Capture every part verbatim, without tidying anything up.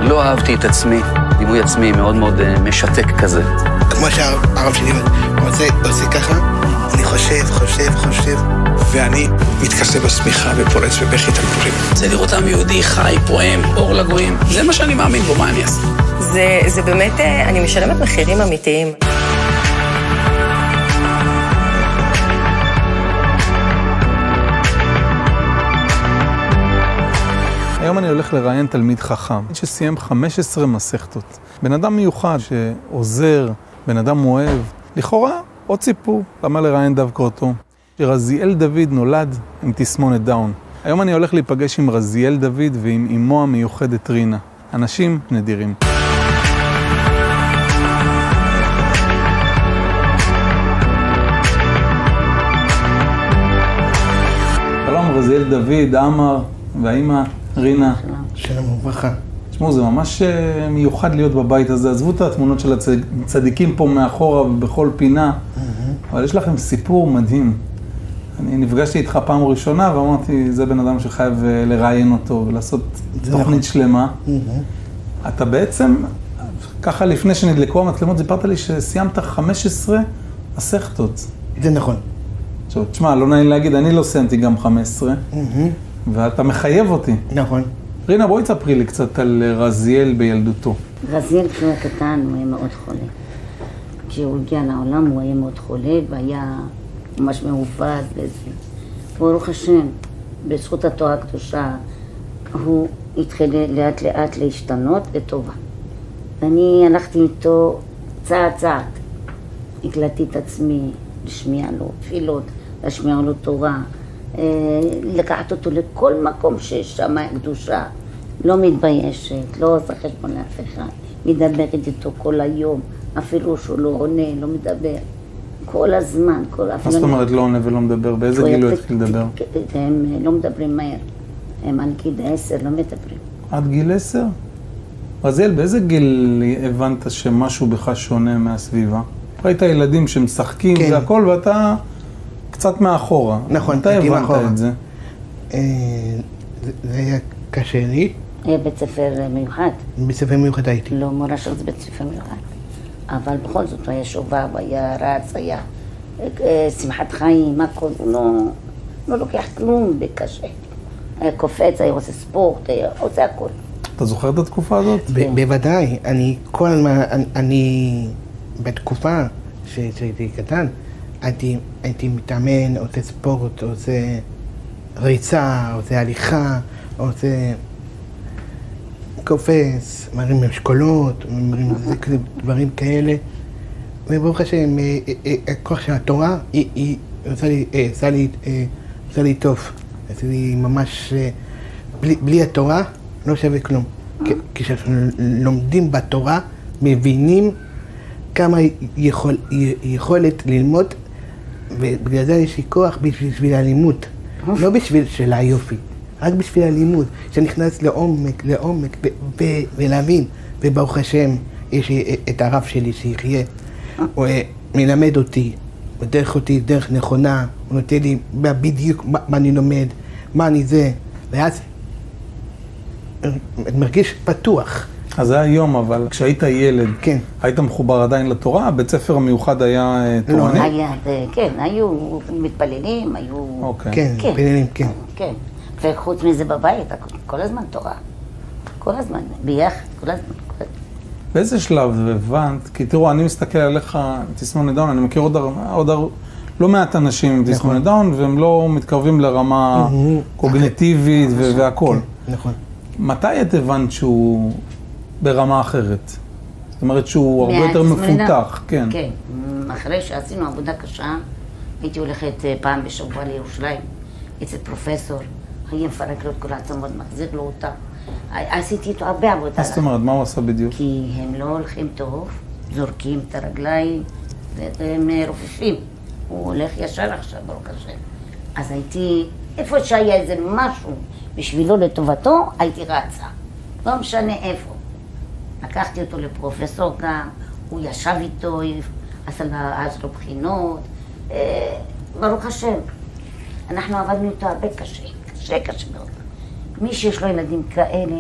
לא אהבתי את עצמי, דימוי עצמי מאוד מאוד משתק כזה. כמו שהרב שלי עושה, עושה ככה, אני חושב, חושב, חושב, ואני מתכסה בשמיכה ופורץ בבכי תגבורים. זה לראות עם יהודי חי, פועם, אור לגויים, זה מה שאני מאמין בו, מה אני אעשה? זה, זה באמת, אני משלמת מחירים אמיתיים. היום אני הולך לראיין תלמיד חכם, שסיים חמש עשרה מסכתות. בן אדם מיוחד שעוזר, בן אדם אוהב. לכאורה, עוד סיפור, למה לראיין דווקא אותו? שרזיאל דוד נולד עם תסמונת דאון. היום אני הולך להיפגש עם רזיאל דוד ועם אמו המיוחדת רינה. אנשים נדירים. שלום רזיאל דוד, עמר והאמא רינה. שלום וברכה. תשמעו, זה ממש מיוחד להיות בבית הזה. עזבו את התמונות של הצדיקים פה מאחורה ובכל פינה, אבל יש לכם סיפור מדהים. אני נפגשתי איתך פעם ראשונה ואמרתי, זה בן אדם שחייב לראיין אותו ולעשות תוכנית שלמה. אתה בעצם, ככה לפני שנדלקו המצלמות, סיפרת לי שסיימת חמש עשרה מסכתות. זה נכון. עכשיו, תשמע, לא נעים להגיד, אני לא סיימתי גם חמש עשרה, ואתה מחייב אותי. נכון. רינה, בואי תספרי לי קצת על רזיאל בילדותו. רזיאל כשהוא היה קטן, הוא היה מאוד חולה. כשהוא הגיע לעולם הוא היה מאוד חולה והיה ממש מעובד וזה. ברוך השם, בזכות התורה הקדושה, הוא התחיל לאט לאט להשתנות לטובה. ואני הלכתי איתו צעד צעד. הקלטתי את עצמי, לשמיע לו תפילות, לשמיע לו תורה, לקחת אותו לכל מקום שיש שם קדושה. לא מתביישת, לא עושה חשבון לאף אחד. מדברת איתו כל היום, אפילו שהוא לא עונה, לא מדבר. כל הזמן, כל... מה זאת אומרת לא עונה ולא מדבר? באיזה גיל הוא התחיל לדבר? הם לא מדברים מהר. הם עד גיל עשר לא מדברים. עד גיל עשר? רזיאל, באיזה גיל הבנת שמשהו בך שונה מהסביבה? ראית ילדים שמשחקים והכל ואתה קצת מאחורה. נכון, אתה הבנת את זה? זה היה קשה לי. היה בית ספר מיוחד. בית ספר מיוחד הייתי. לא מורה של בית ספר מיוחד. אבל בכל זאת הוא היה שובב, היה רץ, היה שמחת חיים, הכל, הוא לא, לא לוקח כלום בקשה. היה קופץ, היה עושה ספורט, היה עושה הכל. אתה זוכר את התקופה הזאת? בוודאי, אני כל הזמן, אני בתקופה שהייתי קטן, הייתי מתאמן, עושה ספורט, עושה ריצה, עושה הליכה, עושה קופץ, מרים משקולות, מרים דברים כאלה. וברוך השם, הכוח של התורה, היא עושה לי טוב. עושה לי ממש, בלי התורה לא שווה כלום. כשאנחנו לומדים בתורה, מבינים כמה יכולת ללמוד, ובגלל זה יש לי כוח בשביל הלימוד, לא בשביל של היופי. רק בשביל הלימוד, שנכנס לעומק, לעומק, ולהבין. וברוך השם, יש את הרב שלי שיחיה, הוא מלמד אותי, הוא דרך אותי דרך נכונה, הוא נותן לי בדיוק מה אני לומד, מה אני זה, ואז אני מרגיש פתוח. אז זה היום, אבל כשהיית ילד, כן. היית מחובר עדיין לתורה? הבית ספר המיוחד היה תורני? לא, היה, כן, היו מתפללים, היו... אוקיי. כן, מתפללים, כן. כן. וחוץ מזה בבית, כל הזמן תורה. כל הזמן, ביחד, כל הזמן. באיזה שלב הבנת? כי תראו, אני מסתכל עליך, תסמונת דאון, אני מכיר עוד, עוד לא מעט אנשים עם תסמונת דאון, והם לא מתקרבים לרמה קוגניטיבית והכל. נכון. מתי את הבנת שהוא ברמה אחרת? זאת אומרת שהוא הרבה יותר מפותח, כן. כן, אחרי שעשינו עבודה קשה, הייתי הולכת פעם בשבוע לירושלים, אצל פרופסור, היה מפרק לו את כל העצמות, מחזיר לו אותה. עשיתי איתו הרבה עבודה. מה זאת אומרת, מה הוא עשה בדיוק? כי הם לא הולכים טוב, זורקים את הרגליים, והם רופפים. הוא הולך ישר עכשיו, ברוך השם. אז הייתי, איפה שהיה איזה משהו בשבילו לטובתו, הייתי רצה. לא משנה איפה. לקחתי אותו לפרופסור גם, הוא ישב איתו, עשה לו בחינות, ברוך השם. אנחנו עבדנו איתו הרבה קשה, קשה, קשה מאוד. מי שיש לו ילדים כאלה,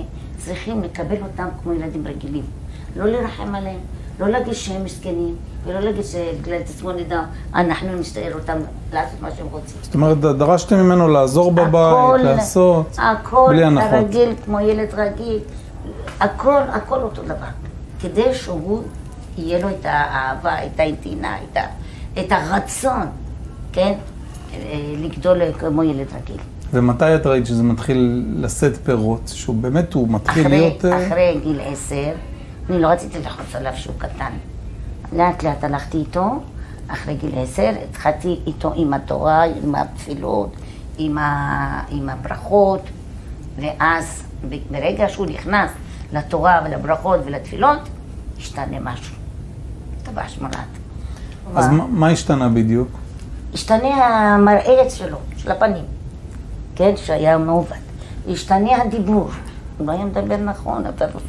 צריכים לקבל אותם כמו ילדים רגילים. לא לרחם עליהם, לא להגיד שהם מסכנים, ולא להגיד שבגלל תסמונת נדע, אנחנו נשתער אותם לעשות מה שהם רוצים. זאת אומרת, דרשתם ממנו לעזור בבית, לעשות, בלי הנחות. הכל הרגיל, כמו ילד רגיל, הכל, הכל אותו דבר. כדי שהוא יהיה לו את האהבה, את האינטינה, את, ה, את הרצון, כן? לגדול כמו ילד רגיל. ומתי את ראית שזה מתחיל לשאת פירות? שהוא באמת, הוא מתחיל אחרי, להיות... אחרי גיל עשר, אני לא רציתי לחוץ עליו שהוא קטן. לאט לאט הלכתי איתו, אחרי גיל עשר, התחלתי איתו עם התורה, עם התפילות, עם, ה, עם הברכות, ואז ברגע שהוא נכנס לתורה ולברכות ולתפילות, השתנה משהו. טבש מולד. אז מה, מה השתנה בדיוק? השתנה המראה שלו, של הפנים, כן, שהיה מעובד. השתנה הדיבור, הוא לא היה מדבר נכון,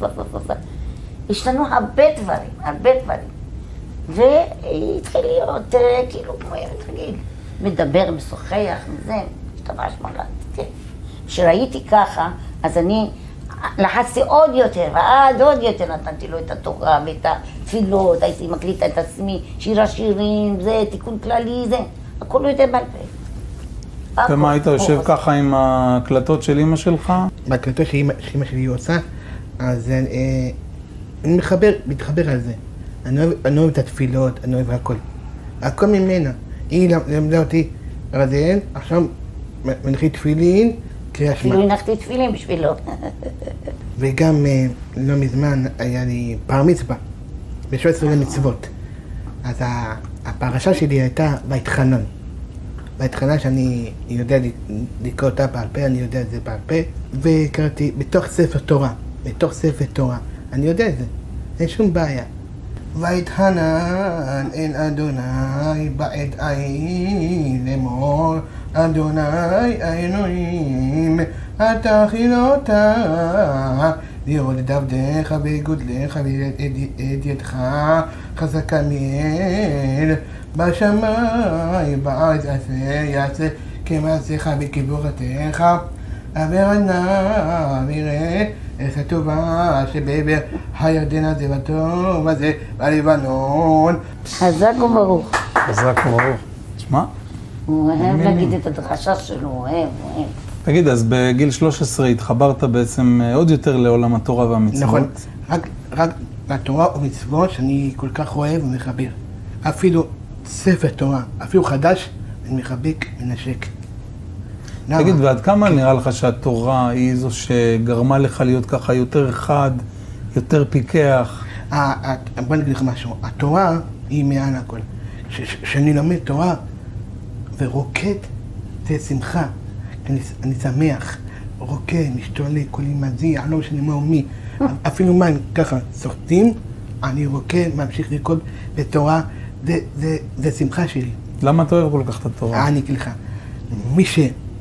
השתנו הרבה דברים, הרבה דברים. והתחיל להיות כאילו כמו ילד רגיל, מדבר, משוחח, מזה, השתבש מולד, כן. כשראיתי ככה, אז אני לחצתי עוד יותר, ועד עוד יותר נתנתי לו את התורה ואת התפילות, הייתי מקליטה את עצמי, שיר השירים, זה, תיקון כללי, זה, הכל הוא יודע בעל פה. ומה, היית יושב ככה עם ההקלטות של אמא שלך? בהקלטות שאמא שלי עושה, אז אני מחבר, מתחבר על זה. אני אוהב את התפילות, אני אוהב הכל. הכל ממנה. היא למדה אותי, רזיאל, עכשיו מנחי תפילין, קריאה שמע. אפילו הנחתי תפילין בשבילו. וגם לא מזמן היה לי בר מצווה, בשבע עשרה מצוות. אז הפרשה שלי הייתה בהתחנון. בהתחנון שאני יודע לקרוא אותה בעל פה, אני יודע את זה בעל פה, וקראתי בתוך ספר תורה, בתוך ספר תורה. אני יודע את זה, אין שום בעיה. ויתחנן אל אדוני בעת ההיא לאמור, אדוני האלוהים, אתה חילותה, לראות את עבדיך וגודלך ואת ידך חזקה מאל, בשמיים בארץ עשה יעשה כמעשיך וכגבורתך, עבר עיניו ויראה את הטובה שבעבר הירדן הזה והטוב הזה בלבנון. חזק וברוך. חזק וברוך. תשמע? הוא אוהב להגיד את הדרשה שלו, הוא אוהב, הוא אוהב. תגיד, אז בגיל שלוש עשרה התחברת בעצם עוד יותר לעולם התורה והמצוות? נכון, רק, רק לתורה ומצוות שאני כל כך אוהב ומחבר. אפילו ספר תורה, אפילו חדש, אני מחבק מנשק. תגיד, ועד כמה נראה לך שהתורה היא זו שגרמה לך להיות ככה יותר חד, יותר פיקח? בוא נגיד לך משהו, התורה היא מעל הכל. כשאני לומד תורה ורוקד, זה שמחה. אני שמח, רוקד, משתולל, כולי מזיע, לא משנה מה ומי. אפילו מה, ככה, סוחטים, אני רוקד, ממשיך לרקוד בתורה, זה שמחה שלי. למה אתה אוהב כל כך את התורה? אני אגיד לך, מי ש...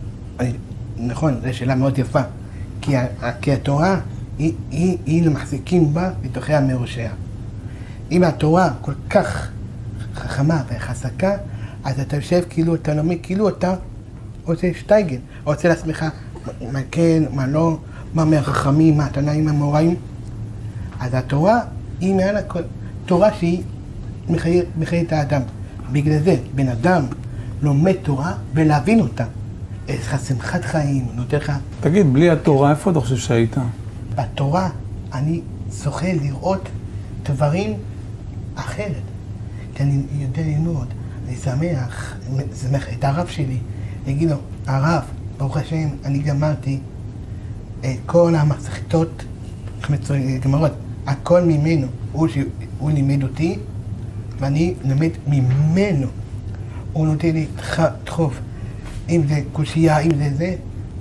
נכון, זו שאלה מאוד יפה, כי, כי התורה היא, היא, היא למחזיקים בה בתוכי המרושע. אם התורה כל כך חכמה וחזקה, אז אתה יושב כאילו, אתה לומד כאילו אתה עושה שטייגן, עושה לעצמך מה כן, מה לא, מה מהחכמים, מה התנאים, מה המוראים. אז התורה היא מעל הכל, תורה שהיא מחייבת את האדם. בגלל זה, בן אדם לומד תורה ולהבין אותה. יש לך שמחת חיים, נותן לך... תגיד, בלי התורה, איפה אתה חושב שהיית? בתורה אני זוכה לראות דברים אחרת. כי אני יודע ללמוד, אני שמח, שמח את הרב שלי. יגיד לו, הרב, ברוך השם, אני גמרתי את כל המסכתות, גמרות, הכל ממנו. הוא, הוא לימד אותי, ואני לומד ממנו. הוא נותן לי דחוף. אם זה קושייה, אם זה זה,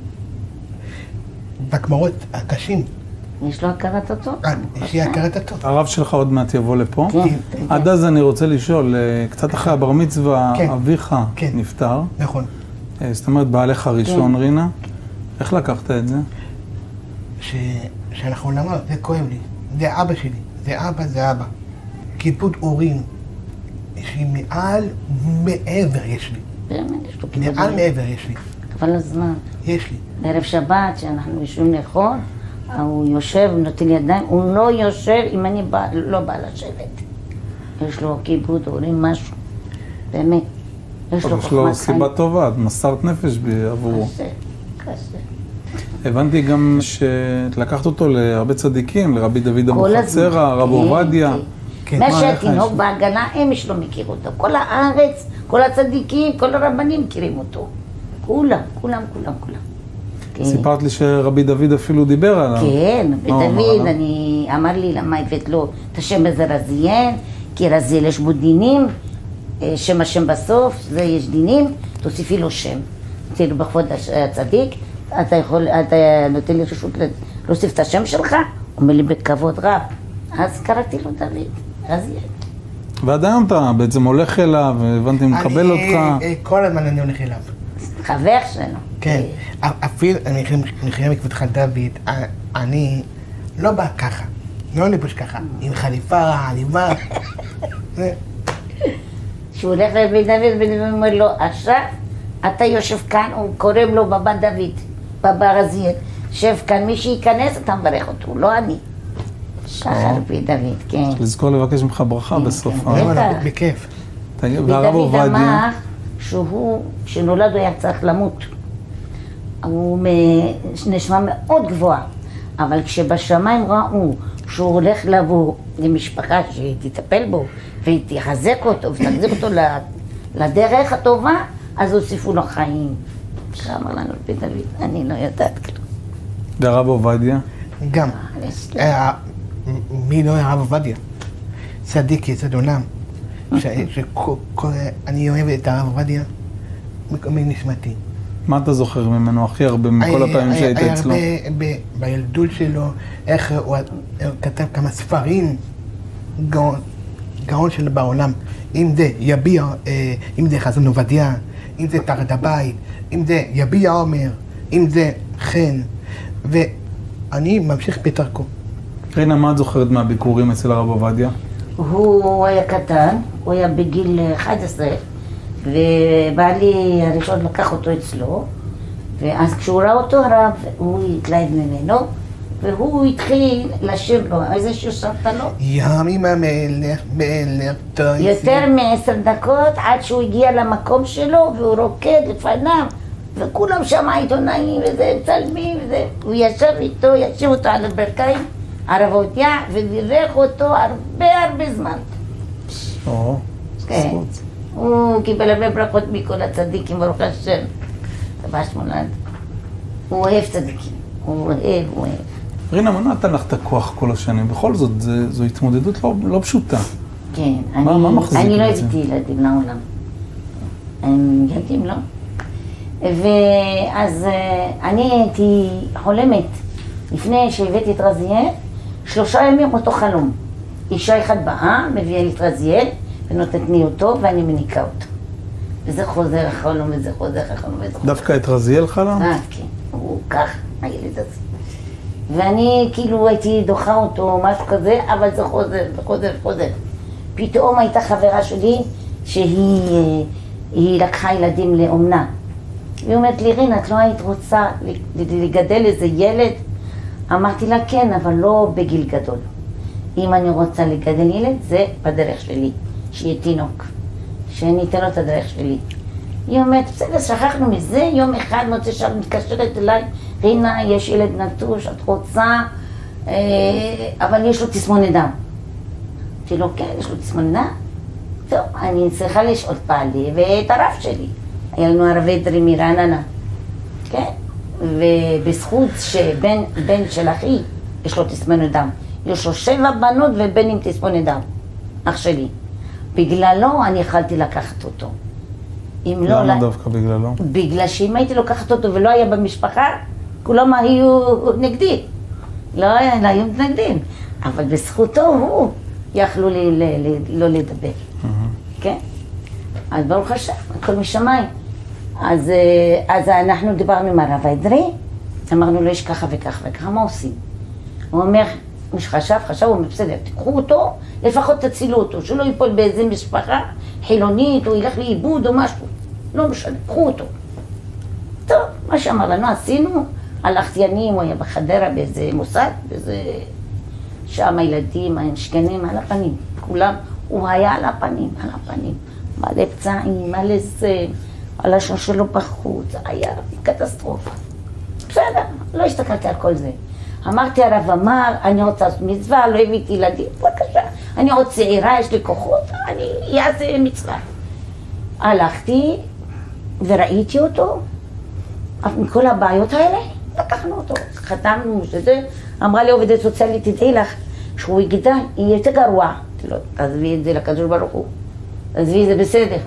בגמרות הקשים. יש לו הכרת הטוב. יש לי הכרת הטוב. הרב שלך עוד מעט יבוא לפה. כן. עד אז אני רוצה לשאול, קצת אחרי הבר מצווה, אביך נפטר. נכון. זאת אומרת, בעלך הראשון, רינה. איך לקחת את זה? שאנחנו למד, זה כואב לי. זה אבא שלי. זה אבא, זה אבא. כיבוד הורים. יש לי מעל מעבר, יש לי. באמת, יש לו כיבוד. מעל מעבר יש לי. אבל הזמן. יש לי. בערב שבת, שאנחנו יושבים לאכול, הוא יושב, נותן ידיים, הוא לא יושב אם אני בא, לא באה לשבת. יש לו כיבוד, הורים משהו, באמת. יש לו יש לו סיבה טובה, את מסרת נפש עבורו. קשה, קשה. הבנתי גם שלקחת אותו להרבה צדיקים, לרבי דוד אבוחצירא, רב עובדיה. מה שהתינוק בהגנה, אמש לא מכיר אותו. כל הארץ, כל הצדיקים, כל הרבנים מכירים אותו. כולם, כולם, כולם, כולם. סיפרת לי שרבי דוד אפילו דיבר עליו. כן, דוד, אני אמר לי למה הבאת לו את השם הזה רזיאל, כי רזיאל יש בו דינים, שם השם בסוף, זה יש דינים, תוסיפי לו שם. תראו בכבוד הצדיק, אתה יכול, אתה נותן לי רשות להוסיף את השם שלך? הוא אומר לי בכבוד רב. אז קראתי לו דוד, רזיאל. ועד היום אתה בעצם הולך אליו, והבנתי, מקבל אותך. כל הזמן אני הולך אליו. חבר שלנו. כן, אפילו, אני חייב מכבודך דוד, אני לא בא ככה, לא לבוש ככה, עם חליפה, עניבה. כשהוא הולך לבית דוד, בית דוד אומר לו, עכשיו אתה יושב כאן, הוא קורא לו בבא דוד, בבא רזיאל, שב כאן, מי שייכנס אתה מברך אותו, לא אני. שחר בית דוד, כן. לזכור לבקש ממך ברכה בסוף. בכיף. והרב עובדיה שהוא, כשנולד הוא היה צריך למות. הוא נשמע מאוד גבוה, אבל כשבשמיים ראו שהוא הולך לבוא למשפחה שתטפל בו ותחזק אותו ותחזק אותו לדרך הטובה, אז הוסיפו לו חיים. שאמר לנו בית דוד, אני לא יודעת כלום. והרב עובדיה? גם. מי לא היה הרב עובדיה? צדיק יסוד עולם. אני אוהב את הרב עובדיה מנשמתי. מה אתה זוכר ממנו הכי הרבה מכל הפעמים שהיית אצלו? היה הרבה בילדות שלו, איך הוא כתב כמה ספרים, גאון שלו בעולם. אם זה יביע, אם זה חזון עובדיה, אם זה תחת הבית, אם זה יביע עומר, אם זה חן, ואני ממשיך בדרכו. רינה, מה את זוכרת מהביקורים אצל הרב עובדיה? הוא היה קטן, הוא היה בגיל אחת עשרה, ובעלי הראשון לקח אותו אצלו, ואז כשהוא ראה אותו הרב, הוא התלהב ממנו, והוא התחיל לשיר לו, איזה שיר שרת לו? ימים המלך, מלך תויסי. יותר מעשר דקות עד שהוא הגיע למקום שלו, והוא רוקד לפניו, וכולם שם עיתונאים וזה, מצלמים וזה. הוא ישב איתו, ישב אותו על הברכיים, הרב עובדיה, ובירך אותו הרבה הרבה זמן. או, כן. הוא קיבל הרבה ברכות מכל הצדיקים, ברוך השם. טבש מולד. הוא אוהב צדיקים. הוא אוהב, הוא אוהב. רינה, מה נתן לך את הכוח כל השנים? בכל זאת, זו התמודדות לא, לא פשוטה. כן. מה, אני, מה מחזיק אני לא את זה? הבאתי ילדים לעולם. הם ילדים, לא? ואז אני הייתי חולמת. לפני שהבאתי את רזיאל, שלושה ימים אותו חלום. אישה אחת באה, מביאה לי את רזיאל, ונותנת לי אותו, ואני מניקה אותו. וזה חוזר החלום, וזה חוזר החלום, וזה חוזר. דווקא את רזיאל חלום? אה, כן. הוא כך, הילד הזה. ואני כאילו הייתי דוחה אותו, משהו כזה, אבל זה חוזר, וחוזר, וחוזר. פתאום הייתה חברה שלי, שהיא היא לקחה ילדים לאומנה. והיא אומרת לי, רינה, את לא היית רוצה לגדל איזה ילד? אמרתי לה, כן, אבל לא בגיל גדול. אם אני רוצה לגדל ילד, זה בדרך שלי, שיהיה תינוק, שאני אתן לו את הדרך שלי. היא אומרת, בסדר, שכחנו מזה, יום אחד מוצא שם מתקשרת אליי, רינה, יש ילד נטוש, את רוצה, אבל יש לו תסמונת דם. אמרתי לו, כן, יש לו תסמונת דם? טוב, אני צריכה לשאול פעלי ואת הרב שלי. היה לנו ערבי דרי מרעננה, כן? ובזכות שבן בן של אחי, יש לו תסמונת דם. יש לו שבע בנות ובן עם תסמונת דם, אח שלי. בגללו אני יכלתי לקחת אותו. למה לא, דווקא בגללו? בגלל שאם הייתי לוקחת אותו ולא היה במשפחה, כולם היו נגדי. לא, לא היו מתנגדים. אבל בזכותו הוא יכלו לי ל, ל, לא לדבר. Mm-hmm. כן? אז ברוך השם, הכל משמיים. אז, אז אנחנו דיברנו עם הרב האדרי, אמרנו לו, יש ככה וככה וככה, מה עושים? הוא אומר, מי שחשב, חשב, הוא אומר, בסדר, תיקחו אותו, לפחות תצילו אותו, שלא ייפול באיזה משפחה חילונית, או ילך לאיבוד או משהו. לא משנה, קחו אותו. טוב, מה שאמר לנו, עשינו, הלכתי אני, הוא היה בחדרה באיזה מוסד, באיזה... שם הילדים, השכנים על הפנים, כולם, הוא היה על הפנים, על הפנים. מלא פצעים, מלא זה, הלשון שלו בחוץ, היה קטסטרופה. בסדר, לא הסתכלתי על כל זה. אמרתי, הרב אמר, אני רוצה לעשות מצווה, לא הבאתי ילדים, בבקשה. אני עוד צעירה, יש לי כוחות, אני אעשה מצווה. הלכתי וראיתי אותו, עם כל הבעיות האלה, לקחנו אותו, חתמנו שזה, אמרה לי עובדת סוציאלית, תדעי לך, שהוא יגדל, יהיה יותר גרוע. לא, תעזבי את זה לקדוש ברוך הוא, תעזבי, זה בסדר.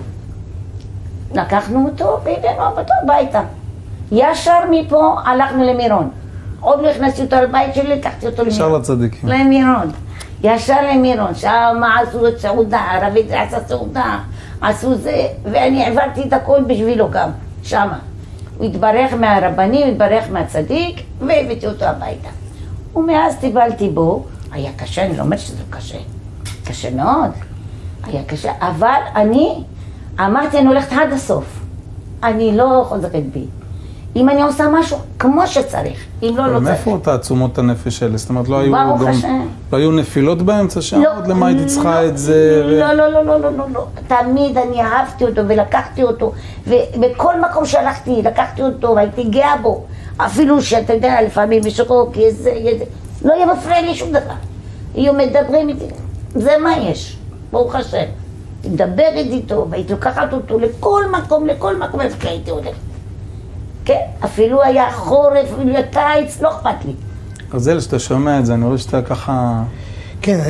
לקחנו אותו והבאנו אותו הביתה. ישר מפה הלכנו למירון. עוד לא הכנסתי אותו לבית שלי, לקחתי אותו למירון. ישר לצדיקים. למירון. ישר למירון, שם עשו את סעודה, הרב זה עשה סעודה, עשו זה, ואני העברתי את הכל בשבילו גם, שם. הוא התברך מהרבנים, התברך מהצדיק, והבאתי אותו הביתה. ומאז טיפלתי בו, היה קשה, אני לא אומרת שזה קשה. קשה מאוד, היה קשה, אבל אני אמרתי, אני הולכת עד הסוף. אני לא חוזרת בי. אם אני עושה משהו כמו שצריך, אם לא, לא צריך. מאיפה תעצומות הנפש האלה? זאת אומרת, לא היו גם... לא היו נפילות באמצע שם? לא, עוד למה הייתי צריכה את זה? לא, לא, לא, לא, לא, לא. תמיד אני אהבתי אותו ולקחתי אותו, ובכל מקום שהלכתי, לקחתי אותו והייתי גאה בו. אפילו שאתה יודע, לפעמים משוקו, כי איזה... לא יהיה מפריע לי שום דבר. יהיו מדברים איתי. זה מה יש, ברוך השם. מדברת איתו, והייתי לוקחת אותו לכל מקום, לכל מקום, איפה הייתי הולכת. כן, אפילו היה חורף, אפילו היה קיץ, לא אכפת לי. רזיאל, שאתה שומע את זה, אני רואה שאתה ככה... כן,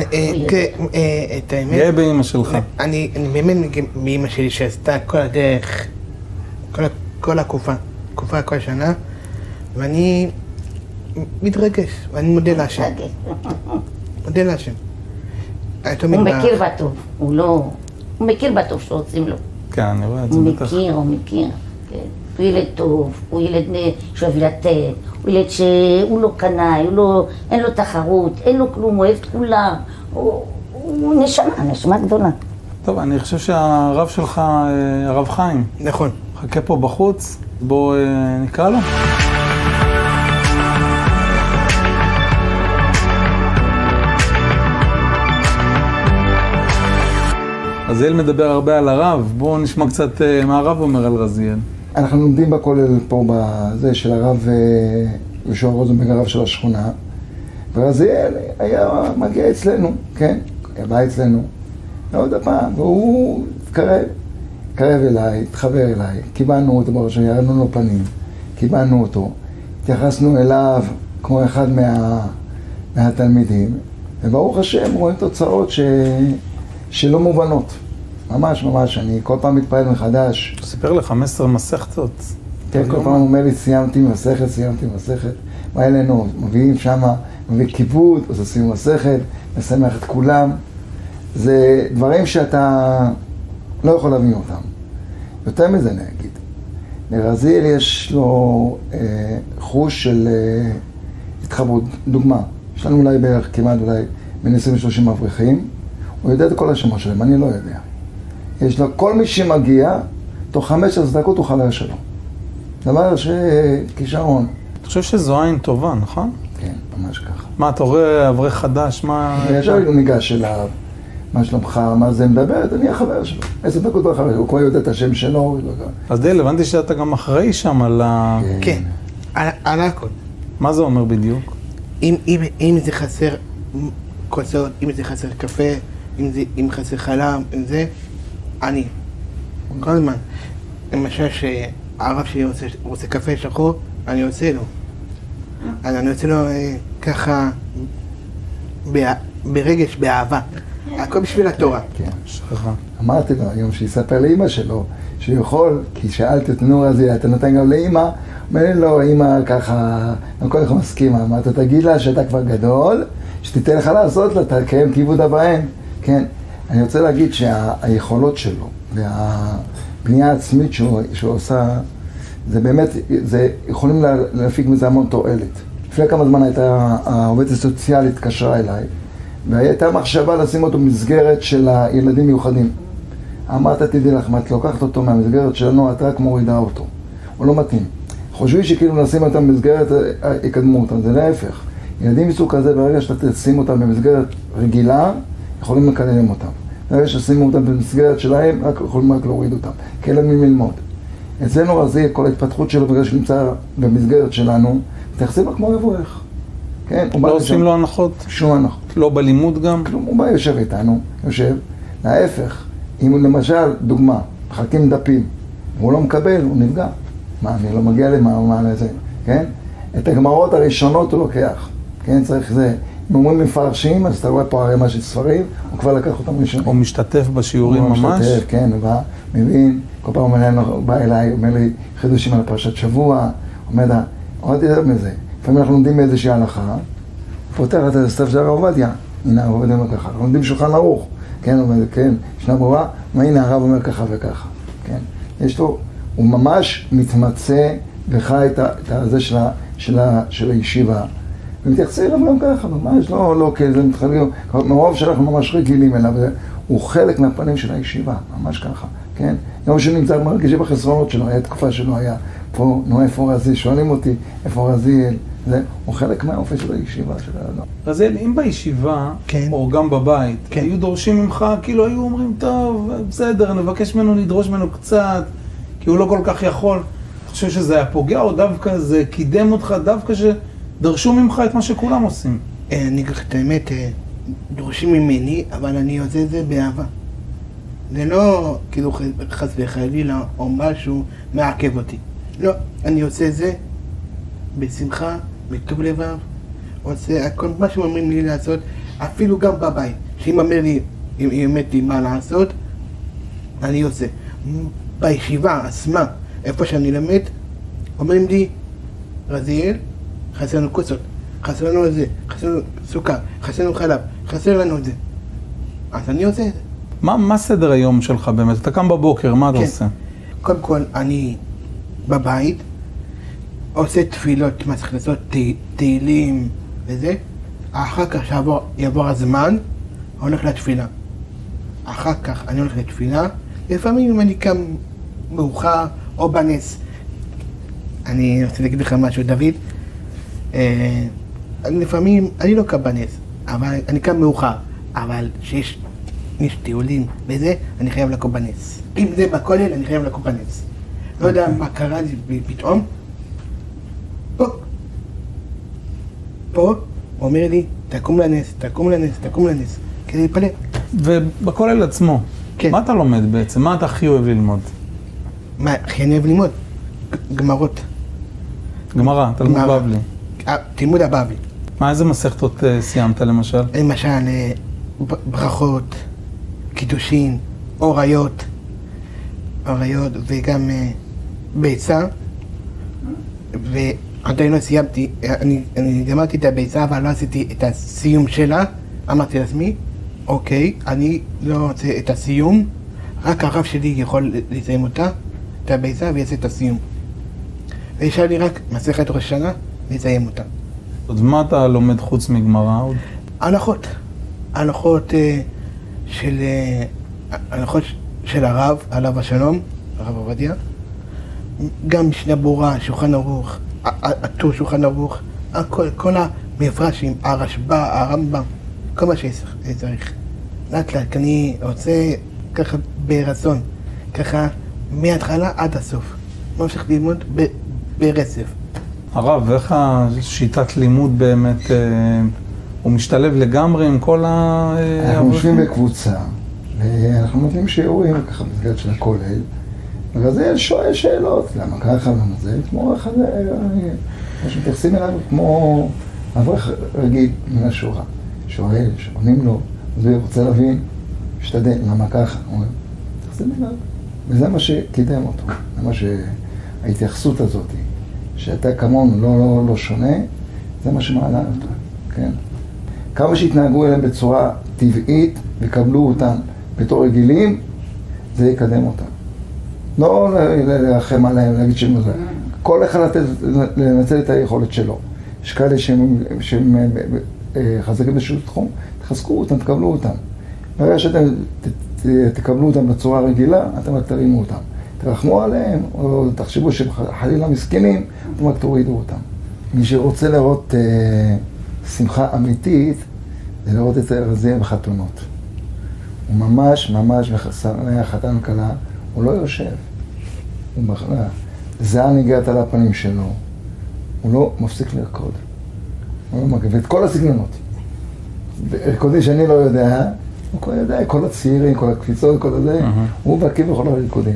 את האמת... גאה באמא שלך. אני באמת מאמא שלי שעשתה כל הדרך, כל התקופה, תקופה כל שנה, ואני מתרגש, ואני מודה להשם. מודה להשם. הוא מכיר בטוב, הוא לא... הוא מכיר בטוב שעושים לו. כן, אני רואה את זה בטח. הוא מכיר, הוא מכיר, כן. הוא ילד טוב, הוא ילד שאוהב לתת, הוא ילד שהוא לא קנאי, הוא לא... אין לו תחרות, אין לו כלום, הוא אוהב את כולם. הוא נשמה, נשמה גדולה. טוב, אני חושב שהרב שלך, הרב חיים. נכון. חכה פה בחוץ, בוא נקרא לו. רזיאל מדבר הרבה על הרב, בואו נשמע קצת מה הרב אומר על רזיאל. אנחנו לומדים בכולל פה בזה של הרב יהושע רוזנברג, הרב של השכונה, ורזיאל היה מגיע אצלנו, כן? היה בא אצלנו, ועוד הפעם, והוא התקרב, התקרב אליי, התחבר אליי, קיבלנו אותו בראשון, ירדנו לו פנים, קיבלנו אותו, התייחסנו אליו כמו אחד מה, מהתלמידים, וברוך השם רואים תוצאות ש... שלא מובנות. ממש ממש, אני כל פעם מתפעל מחדש. הוא סיפר לך חמש עשרה מסכתות. כן, כל פעם הוא אומר לי, סיימתי מסכת, סיימתי מסכת. מה אלינו, מביאים שמה, מביא כיבוד, אז עושים מסכת, משמח את כולם. זה דברים שאתה לא יכול להבין אותם. יותר מזה אני אגיד. לרזיאל יש לו אה, חוש של אה, התחברות. דוגמה, יש לנו אולי בערך כמעט אולי בין עשרים ושלושים אברכים, הוא יודע את כל השמות שלהם, אני לא יודע. יש לו, כל מי שמגיע, תוך חמש עשרה דקות הוא חבר שלו. דבר שכישרון. אתה חושב שזו עין טובה, נכון? כן, ממש ככה. מה, אתה רואה אברך חדש, מה... יש לו ניגש אליו, מה שלומך, מה זה מדברת, אני החבר שלו. עשר דקות הוא החבר שלו, הוא כבר יודע את השם שלו. אז דיל, הבנתי שאתה גם אחראי שם על ה... כן, על הכל. מה זה אומר בדיוק? אם זה חסר כוסות, אם זה חסר קפה, אם חסר חלב, אם זה, אני. כל הזמן. למשל שהרב שלי רוצה קפה שחור, אני עושה לו. אז אני עושה לו ככה ברגש, באהבה. הכל בשביל התורה. כן, שכחה. אמרתי לו היום שיספר לאמא שלו, שהוא יכול, כי שאלתי את נו רזיאל, אתה נותן גם לאמא? אומר לי לא, אמא ככה, אני כל כך מסכימה. אמרת, תגיד לה שאתה כבר גדול, שתיתן לך לעשות לה, תקיים כיבוד הבאים. כן, אני רוצה להגיד שהיכולות שלו והבנייה העצמית שהוא, שהוא עושה, זה באמת, זה יכולים להפיק מזה המון תועלת. לפני כמה זמן הייתה העובדת הסוציאלית התקשרה אליי, והייתה מחשבה לשים אותו במסגרת של הילדים מיוחדים. אמרת, תדעי לך, מה את לוקחת אותו מהמסגרת שלנו, את רק מורידה אותו. הוא לא מתאים. חושבים שכאילו נשים אותם במסגרת, יקדמו אותם, זה להפך. ילדים מסוג כזה, ברגע שאתה תשים אותם במסגרת רגילה, יכולים לקדם אותם. ברגע ששימו אותם במסגרת שלהם, רק יכולים רק להוריד אותם, כי אין להם ללמוד. אצלנו רזיאל, כל ההתפתחות שלו, ברגע שנמצא במסגרת שלנו, מתייחסים לו כמו מבורך. כן? לא עושים לו הנחות? שום הנחות. לא בלימוד גם? כלום, הוא בא יושב איתנו, יושב. להפך, אם הוא למשל, דוגמה, מחלקים דפים, והוא לא מקבל, הוא נפגע. מה, אני לא מגיע למה, מה לזה, כן? את הגמרות הראשונות הוא לוקח, כן? צריך זה. אם אומרים מפרשים, אז אתה רואה פה הרמה של ספרים, הוא כבר לקח אותם ראשונים. הוא משתתף בשיעורים ממש? הוא משתתף, כן, הוא בא, מבין, כל פעם הוא בא אליי, אומר לי חידושים על פרשת שבוע, אומר לה, עוד יותר מזה, לפעמים אנחנו לומדים באיזושהי הלכה, פותח את הסתף של הרב עובדיה, הנה הרב עובדיה אומר ככה, אנחנו לומדים שולחן ערוך, כן, הוא אומר, כן, ישנה ברורה, מה הנה הרב אומר ככה וככה, כן, יש לו, הוא ממש מתמצא וחי את הזה של, של, של הישיבה, ומתייחסים אליו גם ככה, ממש לא, לא כאיזה מתחלקים, מרוב שאנחנו ממש רגילים אליו, הוא חלק מהפנים של הישיבה, ממש ככה, כן? יום שנמצא, מרגיש בחסרונות שלו, היה תקופה שלו, היה פה, נו, איפה רזיאל, שואלים אותי, איפה רזיאל, זה, הוא חלק מהאופן של הישיבה של האדם. רזיאל, אם בישיבה, כן. או גם בבית, כן. היו דורשים ממך, כאילו היו אומרים, טוב, בסדר, נבקש ממנו, נדרוש ממנו קצת, כי הוא לא כל כך יכול, אתה חושב שזה היה פוגע, או דווקא זה קידם אותך, דווקא שדרשו ממך את מה שכולם עושים? אני אגיד לך את האמת, דורשים ממני, אבל אני עושה את זה באהבה. זה לא כאילו חס וחלילה או משהו מעכב אותי. לא, אני עושה את זה בשמחה, מטוב לבב, עושה הכל מה שאומרים לי לעשות, אפילו גם בבית. שאם אומר לי, אם אומרת לי מה לעשות, אני עושה. בישיבה עצמה, איפה שאני למד, אומרים לי, רזיאל, חסר לנו כוסות, חסר לנו את זה, חסר לנו סוכר, חסר לנו חלב, חסר לנו את זה. אז אני עושה את זה. מה, מה סדר היום שלך באמת? אתה קם בבוקר, מה אתה כן. עושה? קודם כל, אני בבית, עושה תפילות, מה צריך לעשות, תהילים וזה. אחר כך שעבור, יעבור הזמן, הולך לתפילה. אחר כך אני הולך לתפילה, לפעמים אם אני קם מאוחר או בנס. אני רוצה להגיד לך משהו, דוד. אה, לפעמים, אני לא קם בנס, אבל אני קם מאוחר. אבל שיש יש טיולים וזה, אני חייב לקום בנס. אם זה בכולל, אני חייב לקום בנס. לא יודע מה קרה לי פתאום. פה. פה, הוא אומר לי, תקום לנס, תקום לנס, תקום לנס. כדי להתפלל. ובכולל עצמו, כן. מה אתה לומד בעצם? מה אתה הכי אוהב ללמוד? מה הכי אני אוהב ללמוד? גמרות. גמרא, תלמוד בבלי. תלמוד הבבלי. מה, איזה מסכתות סיימת למשל? למשל, ברכות, קידושין, אוריות, אוריות וגם ביצה. ועדיין לא סיימתי, אני, אני גמרתי את הביצה, אבל לא עשיתי את הסיום שלה. אמרתי לעצמי, אוקיי, אני לא רוצה את הסיום, רק הרב שלי יכול לסיים אותה, את הביצה, ויעשה את הסיום. וישאר לי רק מסכת ראש השנה, לסיים אותה. אז מה אתה לומד חוץ מגמרא עוד? הלכות. הלכות של, הלכות של הרב, עליו השלום, הרב עובדיה. גם משנה ברורה, שולחן ערוך, הטור שולחן ערוך, הכל, כל המפרשים, הרשב"א, הרמב"ם, כל מה שצריך. לאט לאט, אני רוצה ככה ברצון, ככה מההתחלה עד הסוף. ממשיך ללמוד ב, ברצף. הרב, איך השיטת לימוד באמת, אה, הוא משתלב לגמרי עם כל ה... אנחנו יושבים בקבוצה, ואנחנו נותנים שיעורים ככה במסגרת של הכולל, ורזיאל שואל שאלות, למה ככה, למה זה, כמו אחד, מתייחסים אליו כמו אברך רגיל מן השורה. שואל, שעונים לו, אז הוא רוצה להבין, משתדל, למה ככה, הוא אומר, מתייחסים אליו. וזה מה שקידם אותו, זה מה שההתייחסות הזאת, שאתה כמון לא, לא, לא שונה, זה מה שמעלה אותו, כן? כמה שהתנהגו אליהם בצורה טבעית וקבלו אותם בתור רגילים, זה יקדם אותם. לא לרחם עליהם, להגיד שהם זה. כל אחד לתת, לנצל את היכולת שלו. יש כאלה שהם, שהם חזקים בשביל תחום, תחזקו אותם, תקבלו אותם. ברגע שאתם תקבלו אותם בצורה רגילה, אתם רק תרימו אותם. תרחמו עליהם, או תחשבו שהם חלילה מסכנים, אתם רק תורידו אותם. מי שרוצה לראות אה, שמחה אמיתית, זה לראות את רזיאל בחתונות. הוא ממש ממש בחסרי החתן וכלה, הוא לא יושב. הוא מחלה. זעם ניגרת על הפנים שלו. הוא לא מפסיק לרקוד. הוא לא מגיב. ואת כל הסגנונות. ריקודי שאני לא יודע, הוא כבר יודע, כל הצעירים, כל הקפיצות, כל הזה, הוא בקיא בכל הריקודים.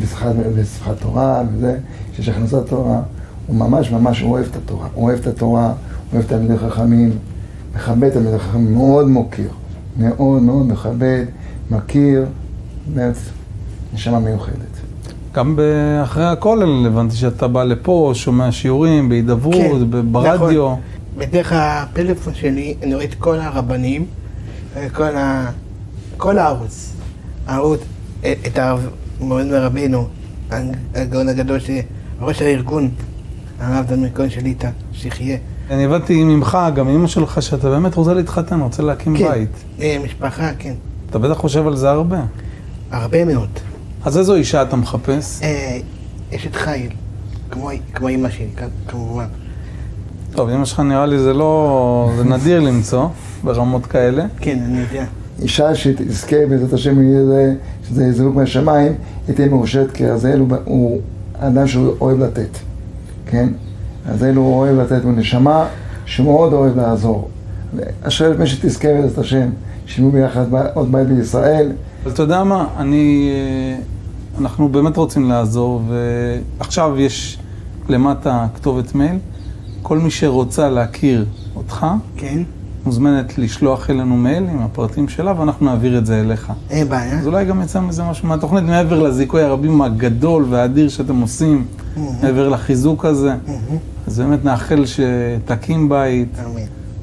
בשפת תורה וזה, שיש הכנסת תורה. הוא ממש ממש אוהב את התורה. הוא אוהב את התורה, הוא אוהב את תלמידי חכמים, מכבד את תלמידי חכמים, מאוד מוקיר. מאוד מאוד מכבד, מכיר, באמת, נשמה מיוחדת. גם אחרי הכולל, הבנתי שאתה בא לפה, שומע שיעורים, בהידברות, כן, ברדיו. נכון. בדרך הפלאפון שלי, אני רואה את כל הרבנים, כל, ה... כל הערוץ. הערוץ, את הרב מורד מרבינו, הגאון הגדול, ראש הארגון, הרב דן כהן שליטה, שיחיה. אני הבנתי ממך, גם אמא שלך, שאתה באמת רוצה להתחתן, רוצה להקים כן, בית. כן, משפחה, כן. אתה בטח חושב על זה הרבה. הרבה מאוד. אז איזו אישה אתה מחפש? אה, אשת חיל, כמו, כמו אמא שלי, כמובן. טוב, אמא שלך נראה לי זה לא... זה נדיר למצוא ברמות כאלה. כן, אני יודע. אישה שתזכה בעזרת השם, שזה זינוק מהשמיים, היא תהיה מאושרת, כי רזיאל הוא, הוא אדם שהוא אוהב לתת, כן? רזיאל הוא אוהב לתת, הוא נשמה שמאוד אוהב לעזור. אשרי מי שתזכה בעזרת השם, שימו ביחד עוד בית בישראל. אבל אתה יודע מה, אני... אנחנו באמת רוצים לעזור, ועכשיו יש למטה כתובת מייל. כל מי שרוצה להכיר אותך, כן. מוזמנת לשלוח אלינו מייל עם הפרטים שלה, ואנחנו נעביר את זה אליך. אין בעיה. אז אולי גם יצא מזה משהו מהתוכנית, מעבר לזיכוי הרבים הגדול והאדיר שאתם עושים, מעבר לחיזוק הזה. אז באמת נאחל שתקים בית, אמן.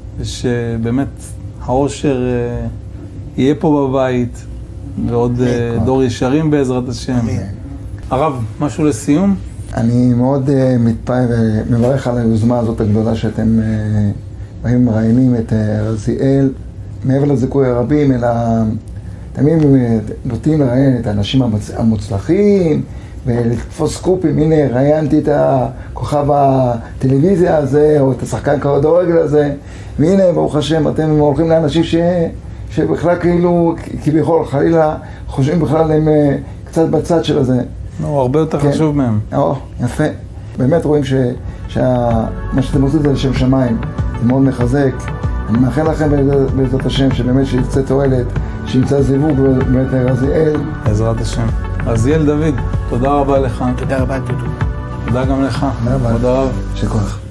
ושבאמת האושר יהיה פה בבית, ועוד דור ישרים בעזרת השם. הרב, משהו לסיום? אני מאוד מתפעל ומברך על היוזמה הזאת הגדולה שאתם באים מראיינים את רזיאל, מעבר לזיכוי הרבים, אלא תמיד נוטים לראיין את האנשים המוצלחים ולתפוס סקופים. הנה, ראיינתי את הכוכב הטלוויזיה הזה, או את השחקן כדורגל הזה, והנה, ברוך השם, אתם הולכים לאנשים ש... שבכלל כאילו, כביכול, חלילה, חושבים בכלל הם קצת בצד של הזה. לא, הרבה יותר כן. חשוב מהם. או, יפה. באמת רואים ש... שמה שאתם עושים זה לשם שמיים. זה מאוד מחזק. אני מאחל לכם בעזרת השם, שבאמת שיצא תועלת, שימצא זיווג באמת רזיאל. בעזרת השם. רזיאל דוד, תודה רבה לך. תודה רבה, דודו. תודה גם לך. תודה רבה. תודה רבה. שכוח.